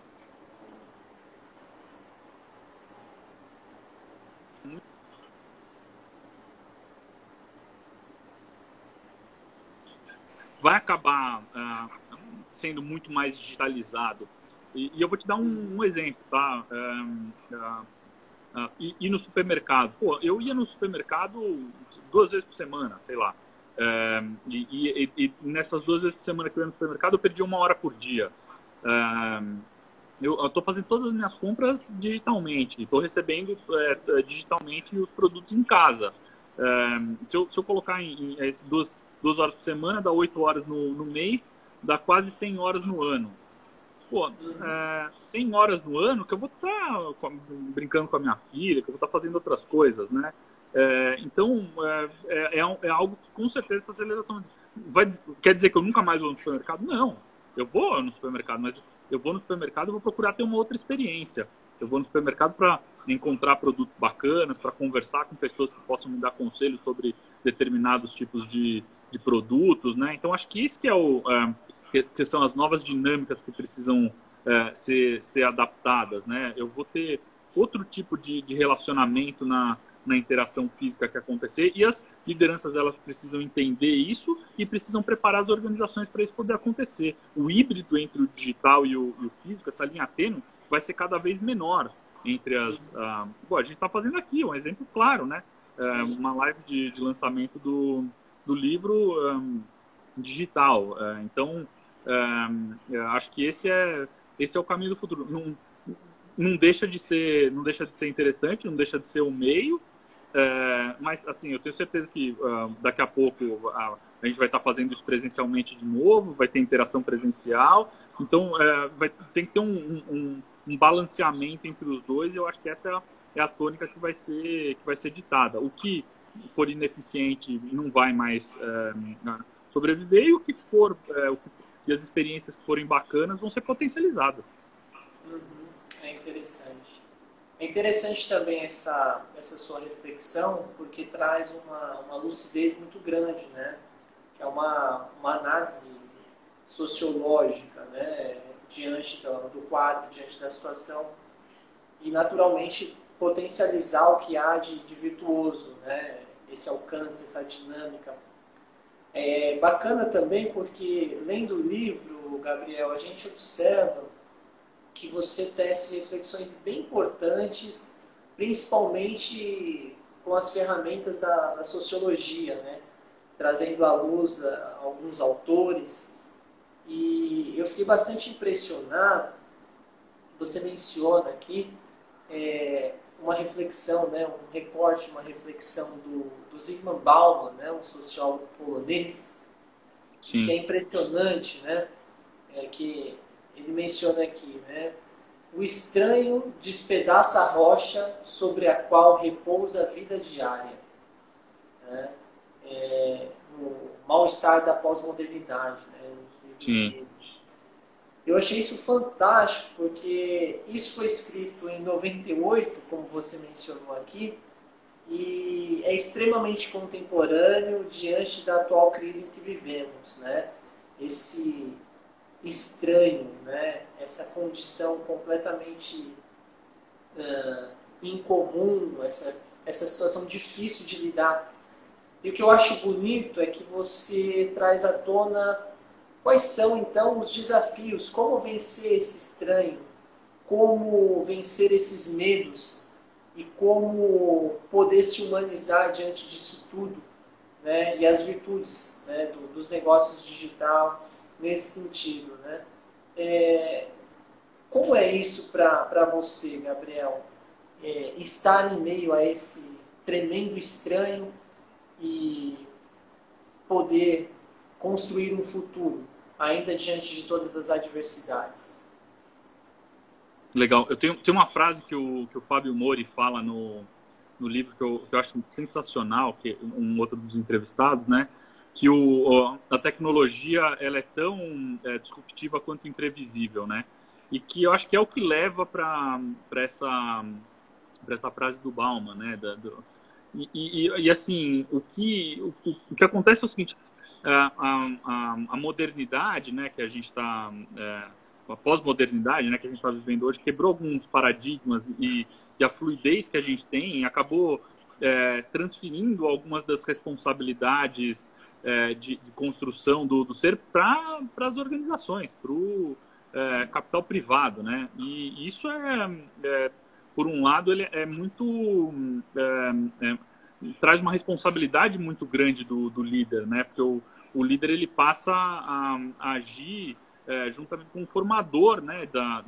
vai acabar sendo muito mais digitalizado. E eu vou te dar um exemplo, tá? Ir no supermercado. Pô, eu ia no supermercado 2 vezes por semana, sei lá. E nessas 2 vezes por semana que eu ia no supermercado, eu perdi 1 hora por dia. Eu estou fazendo todas as minhas compras digitalmente, estou recebendo digitalmente os produtos em casa. Se eu colocar em 2 horas por semana, dá 8 horas no mês, dá quase 100 horas no ano. Pô, 100 horas no ano que eu vou estar brincando com a minha filha, que eu vou estar fazendo outras coisas, né? Então, é algo que com certeza essa aceleração quer dizer que eu nunca mais vou no supermercado? Não, eu vou no supermercado, mas eu vou no supermercado e vou procurar ter uma outra experiência. Eu vou no supermercado para encontrar produtos bacanas, para conversar com pessoas que possam me dar conselhos sobre determinados tipos de produtos, né? Então, acho que isso que são as novas dinâmicas que precisam ser adaptadas, né? Eu vou ter outro tipo de relacionamento na interação física que acontecer, e as lideranças elas precisam entender isso e precisam preparar as organizações para isso poder acontecer. O híbrido entre o digital e o físico, essa linha tênue, vai ser cada vez menor entre Bom, a gente está fazendo aqui um exemplo claro, né? Uma live de lançamento do livro digital. Então, acho que esse é o caminho do futuro. Não deixa de ser interessante, não deixa de ser um meio, mas assim, eu tenho certeza que daqui a pouco a gente vai estar fazendo isso presencialmente de novo, vai ter interação presencial, então tem que ter um balanceamento entre os dois, e eu acho que essa é a tônica que vai ser ditada. O que for ineficiente não vai mais sobreviver, e o que for e as experiências que forem bacanas vão ser potencializadas. É interessante. É interessante também essa sua reflexão, porque traz uma lucidez muito grande, né? Que é uma análise sociológica, né? Diante do quadro, diante da situação, e naturalmente potencializar o que há de virtuoso, né? Esse alcance, essa dinâmica. É bacana também porque, lendo o livro, Gabriel, a gente observa que você tece reflexões bem importantes, principalmente com as ferramentas da sociologia, né? Trazendo à luz alguns autores. E eu fiquei bastante impressionado, você menciona aqui, uma reflexão, né, um recorte, uma reflexão do Zygmunt Bauman, né, um sociólogo polonês, Sim. que é impressionante, né, que ele menciona aqui, né, o estranho despedaça a rocha sobre a qual repousa a vida diária, né, o mal-estar da pós-modernidade, né, nos livros Sim. dele. Eu achei isso fantástico, porque isso foi escrito em 98, como você mencionou aqui, e é extremamente contemporâneo diante da atual crise em que vivemos, né? Esse estranho, né? Essa condição completamente incomum, essa situação difícil de lidar. E o que eu acho bonito é que você traz à tona quais são, então, os desafios, como vencer esse estranho, como vencer esses medos e como poder se humanizar diante disso tudo, né? E as virtudes, né, dos negócios digital nesse sentido, né? Como é isso para você, Gabriel? Estar em meio a esse tremendo estranho e poder construir um futuro, ainda diante de todas as adversidades. Legal. Eu tenho uma frase que o Fábio Mori fala no livro que eu acho sensacional, que um outro dos entrevistados, né? Que a tecnologia ela é tão disruptiva quanto imprevisível, né? E que eu acho que é o que leva para essa frase do Bauman, né? E assim, o que acontece é o seguinte, a modernidade, né, que a gente está, a pós-modernidade, né, que a gente está vivendo hoje, quebrou alguns paradigmas e a fluidez que a gente tem acabou transferindo algumas das responsabilidades de construção do ser para as organizações, para o capital privado, né? E isso por um lado, ele é muito traz uma responsabilidade muito grande do líder, né? Porque o líder ele passa a agir juntamente com o formador, né,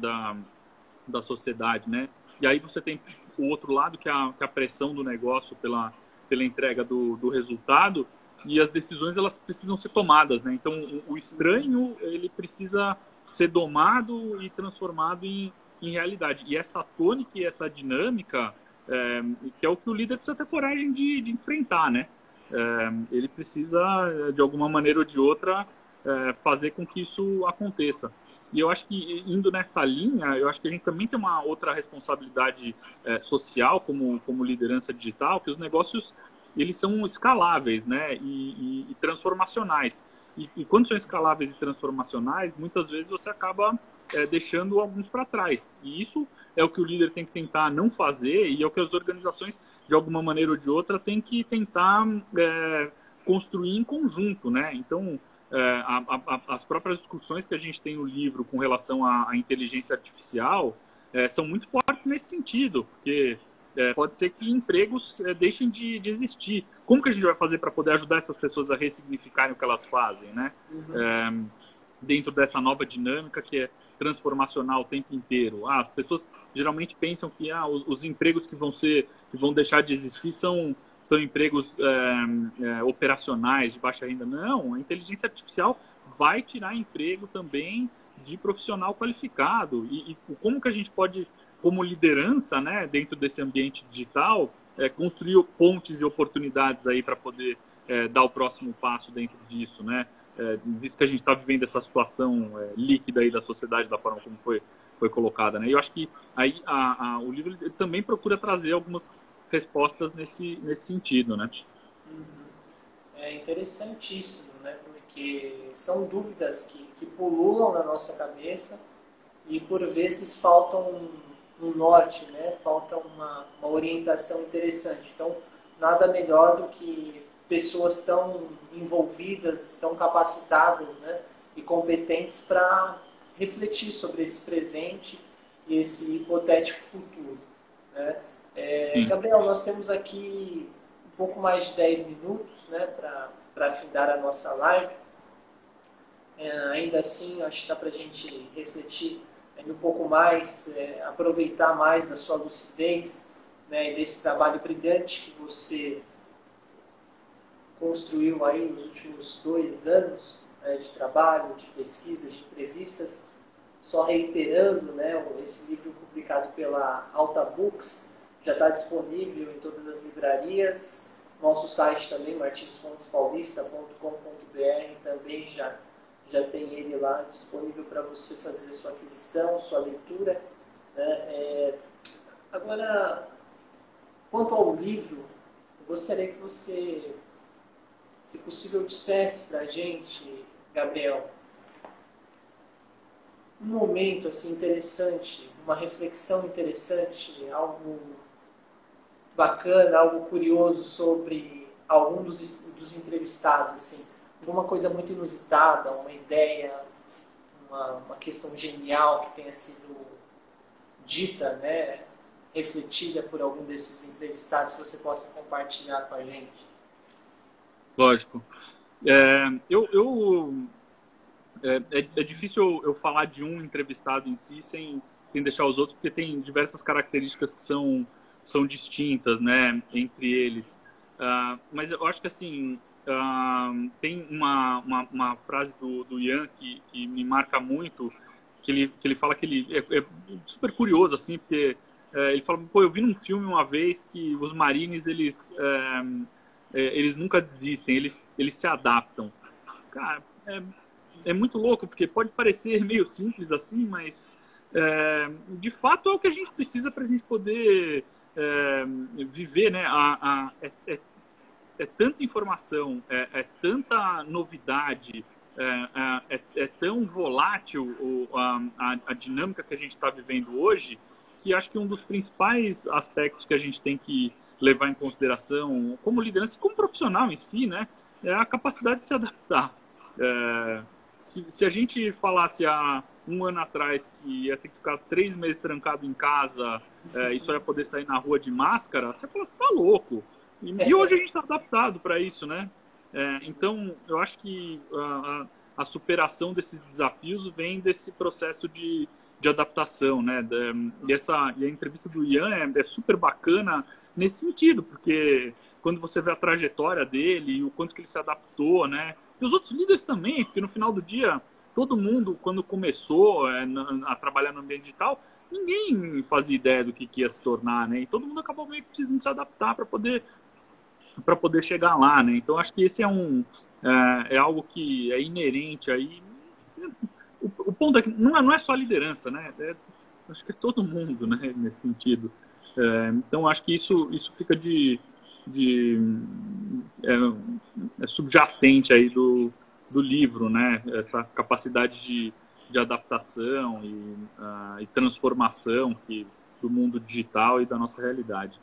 da sociedade, né? E aí você tem o outro lado, que é a pressão do negócio pela entrega do resultado, e as decisões elas precisam ser tomadas, né? Então o estranho ele precisa ser domado e transformado em realidade. E essa tônica e essa dinâmica que é o que o líder precisa ter coragem de enfrentar, né? Ele precisa, de alguma maneira ou de outra, fazer com que isso aconteça. E eu acho que, indo nessa linha, eu acho que a gente também tem uma outra responsabilidade social, como liderança digital, que os negócios eles são escaláveis, né? E transformacionais. E quando são escaláveis e transformacionais, muitas vezes você acaba deixando alguns para trás. E isso é o que o líder tem que tentar não fazer e é o que as organizações, de alguma maneira ou de outra, têm que tentar construir em conjunto, né? Então, as próprias discussões que a gente tem no livro com relação à inteligência artificial são muito fortes nesse sentido, porque pode ser que empregos deixem de existir. Como que a gente vai fazer para poder ajudar essas pessoas a ressignificarem o que elas fazem, né? Uhum. Dentro dessa nova dinâmica que é transformacional o tempo inteiro. As pessoas geralmente pensam que os empregos que vão deixar de existir são empregos operacionais de baixa renda. Não, a inteligência artificial vai tirar emprego também de profissional qualificado. E como que a gente pode, como liderança, né, dentro desse ambiente digital, construir pontes e oportunidades aí para poder dar o próximo passo dentro disso, né? Visto que a gente está vivendo essa situação líquida aí da sociedade, da forma como foi colocada, né? E eu acho que aí o livro também procura trazer algumas respostas nesse sentido, né? É interessantíssimo, né? Porque são dúvidas que pululam na nossa cabeça e por vezes faltam um norte, né? Falta uma orientação interessante. Então, nada melhor do que pessoas tão envolvidas, tão capacitadas, né, e competentes para refletir sobre esse presente e esse hipotético futuro, né? Gabriel, nós temos aqui um pouco mais de 10 minutos, né, para findar a nossa live. Ainda assim, acho que dá para a gente refletir ainda um pouco mais, aproveitar mais da sua lucidez né, e desse trabalho brilhante que você construiu aí nos últimos 2 anos, né, de trabalho, de pesquisas, de entrevistas. Só reiterando, né, esse livro publicado pela Alta Books já está disponível em todas as livrarias. Nosso site também, martinsfontespaulista.com.br, também já tem ele lá disponível para você fazer sua aquisição, sua leitura. Né? Agora, quanto ao livro, eu gostaria que você, se possível, dissesse para a gente, Gabriel, um momento assim interessante, uma reflexão interessante, algo bacana, algo curioso sobre algum dos entrevistados, assim, alguma coisa muito inusitada, uma ideia, uma questão genial que tenha sido dita, né, refletida por algum desses entrevistados, que você possa compartilhar com a gente. Lógico. É difícil eu falar de um entrevistado em si sem deixar os outros, porque tem diversas características que são distintas, né, entre eles. Mas eu acho que, assim, tem uma frase do Ian que me marca muito, que ele fala que ele é super curioso, assim, porque ele fala, pô, eu vi num filme uma vez que os marines, eles nunca desistem, eles se adaptam. Cara, é muito louco, porque pode parecer meio simples assim, mas de fato é o que a gente precisa para a gente poder viver, né? É tanta informação, é tanta novidade, é tão volátil a dinâmica que a gente está vivendo hoje, que acho que um dos principais aspectos que a gente tem que levar em consideração como liderança e como profissional em si, né, é a capacidade de se adaptar. Se a gente falasse há um ano atrás que ia ter que ficar 3 meses trancado em casa e só ia poder sair na rua de máscara, você fala, você tá louco. E hoje a gente está adaptado para isso, né? Então, eu acho que a superação desses desafios vem desse processo de adaptação, né? E a entrevista do Ian é super bacana nesse sentido, porque quando você vê a trajetória dele e o quanto que ele se adaptou, né? E os outros líderes também, porque no final do dia, todo mundo, quando começou a trabalhar no ambiente digital, ninguém fazia ideia do que ia se tornar, né? E todo mundo acabou meio que precisando se adaptar para poder chegar lá, né? Então, acho que esse é algo que é inerente aí. O ponto é que não é só a liderança, né? Acho que é todo mundo, né? Nesse sentido. Então, acho que isso fica subjacente aí do livro, né? Essa capacidade de adaptação e transformação do mundo digital e da nossa realidade.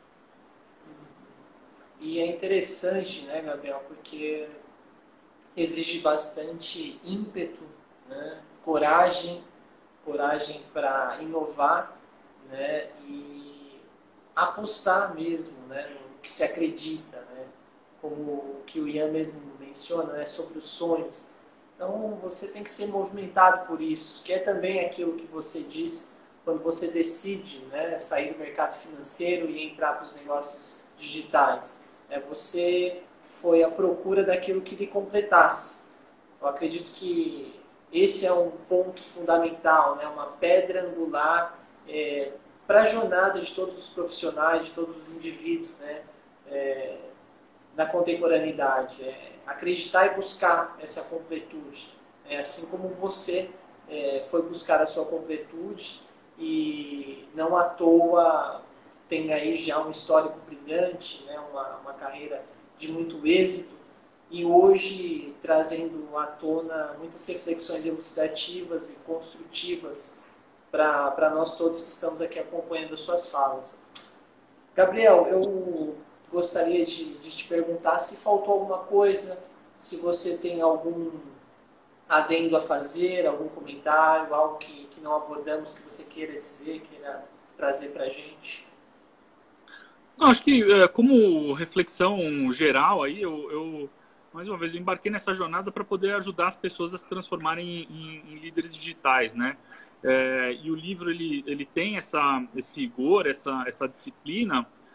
E é interessante, né, Gabriel, porque exige bastante ímpeto, né, coragem para inovar, né, e apostar mesmo, né, no que se acredita, né, como o que o Ian mesmo menciona, né, sobre os sonhos. Então você tem que ser movimentado por isso, que é também aquilo que você diz quando você decide, né, sair do mercado financeiro e entrar para os negócios digitais. Você foi à procura daquilo que lhe completasse. Eu acredito que esse é um ponto fundamental, né, uma pedra angular para a jornada de todos os profissionais, de todos os indivíduos, né, na contemporaneidade. Acreditar e buscar essa completude. Assim como você foi buscar a sua completude e não à toa tem aí já um histórico brilhante, né, uma carreira de muito êxito, e hoje trazendo à tona muitas reflexões elucidativas e construtivas para nós todos que estamos aqui acompanhando as suas falas. Gabriel, eu gostaria de te perguntar se faltou alguma coisa, se você tem algum adendo a fazer, algum comentário, algo que não abordamos que você queira dizer, queira trazer para a gente. Não, acho que como reflexão geral aí, eu mais uma vez eu embarquei nessa jornada para poder ajudar as pessoas a se transformarem em líderes digitais, né? E o livro ele tem esse rigor, essa disciplina,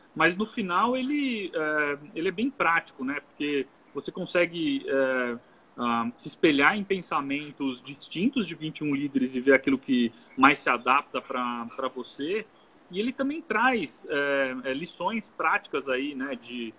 mas no final ele é bem prático, né? Porque você consegue se espelhar em pensamentos distintos de 21 líderes e ver aquilo que mais se adapta para você. E ele também traz lições práticas aí, né? De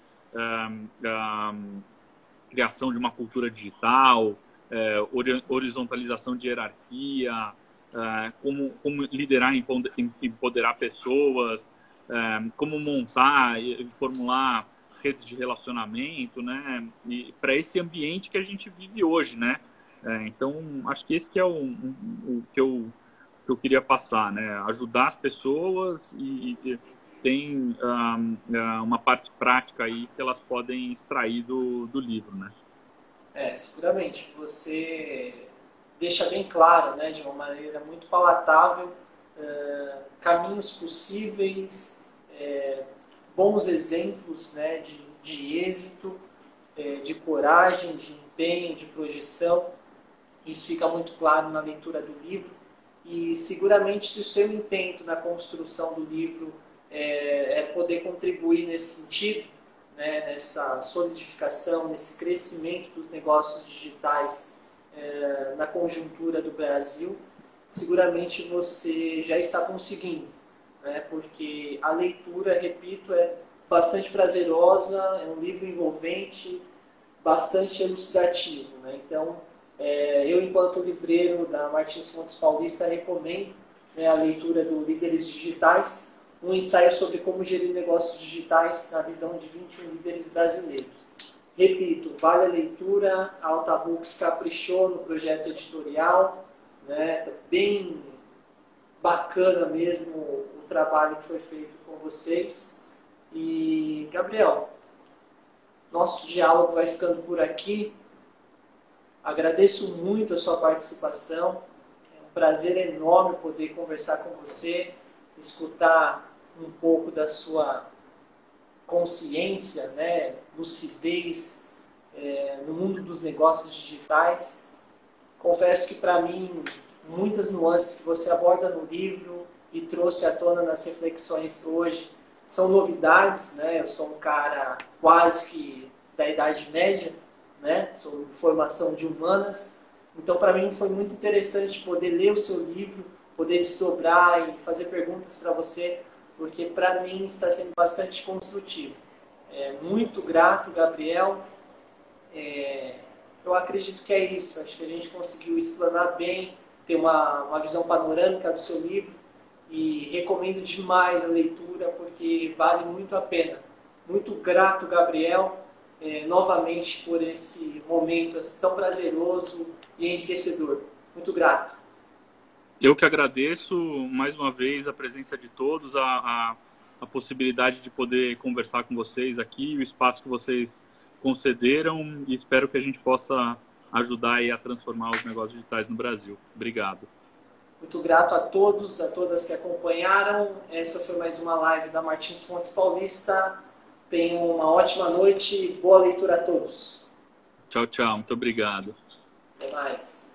criação de uma cultura digital, horizontalização de hierarquia, como liderar e empoderar pessoas, como montar e formular redes de relacionamento, né? E para esse ambiente que a gente vive hoje, né? Então, acho que esse que é o que eu queria passar, né? Ajudar as pessoas e tem uma parte prática aí que elas podem extrair do livro, né? Seguramente. Você deixa bem claro, né, de uma maneira muito palatável, caminhos possíveis, bons exemplos, né, de êxito, de coragem, de empenho, de projeção. Isso fica muito claro na leitura do livro. E seguramente, se o seu intento na construção do livro é poder contribuir nesse sentido, né, nessa solidificação, nesse crescimento dos negócios digitais na conjuntura do Brasil, seguramente você já está conseguindo, né, porque a leitura, repito, é bastante prazerosa, é um livro envolvente, bastante elucidativo, né? Então, eu, enquanto livreiro da Martins Fontes Paulista, recomendo, né, a leitura do Líderes Digitais, um ensaio sobre como gerir negócios digitais na visão de 21 líderes brasileiros. Repito, vale a leitura, a Alta Books caprichou no projeto editorial, né, bem bacana mesmo o trabalho que foi feito com vocês. E, Gabriel, nosso diálogo vai ficando por aqui. Agradeço muito a sua participação. É um prazer enorme poder conversar com você, escutar um pouco da sua consciência, né, lucidez no mundo dos negócios digitais. Confesso que, para mim, muitas nuances que você aborda no livro e trouxe à tona nas reflexões hoje são novidades, né? Eu sou um cara quase que da Idade Média, né? Sou de formação de humanas, então para mim foi muito interessante poder ler o seu livro, poder desdobrar e fazer perguntas para você, porque para mim está sendo bastante construtivo. Muito grato, Gabriel. Eu acredito que é isso, acho que a gente conseguiu explanar bem, ter uma visão panorâmica do seu livro e recomendo demais a leitura porque vale muito a pena. Muito grato, Gabriel, novamente por esse momento tão prazeroso e enriquecedor. Muito grato. Eu que agradeço mais uma vez a presença de todos, a possibilidade de poder conversar com vocês aqui, o espaço que vocês concederam e espero que a gente possa ajudar aí a transformar os negócios digitais no Brasil. Obrigado. Muito grato a todos, a todas que acompanharam. Essa foi mais uma live da Martins Fontes Paulista. Tenham uma ótima noite e boa leitura a todos. Tchau, tchau. Muito obrigado. Até mais.